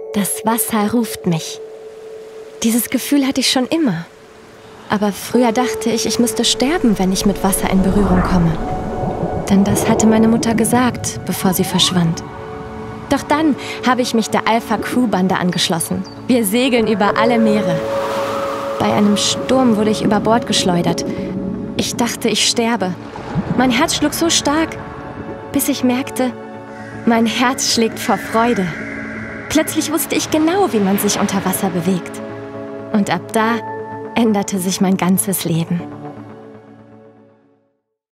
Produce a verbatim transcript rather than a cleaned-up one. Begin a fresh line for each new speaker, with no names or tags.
Das Wasser ruft mich. Dieses Gefühl hatte ich schon immer. Aber früher dachte ich, ich müsste sterben, wenn ich mit Wasser in Berührung komme. Denn das hatte meine Mutter gesagt, bevor sie verschwand. Doch dann habe ich mich der Alpha-Crew-Bande angeschlossen. Wir segeln über alle Meere. Bei einem Sturm wurde ich über Bord geschleudert. Ich dachte, ich sterbe. Mein Herz schlug so stark, bis ich merkte, mein Herz schlägt vor Freude. Plötzlich wusste ich genau, wie man sich unter Wasser bewegt. Und ab da änderte sich mein ganzes Leben.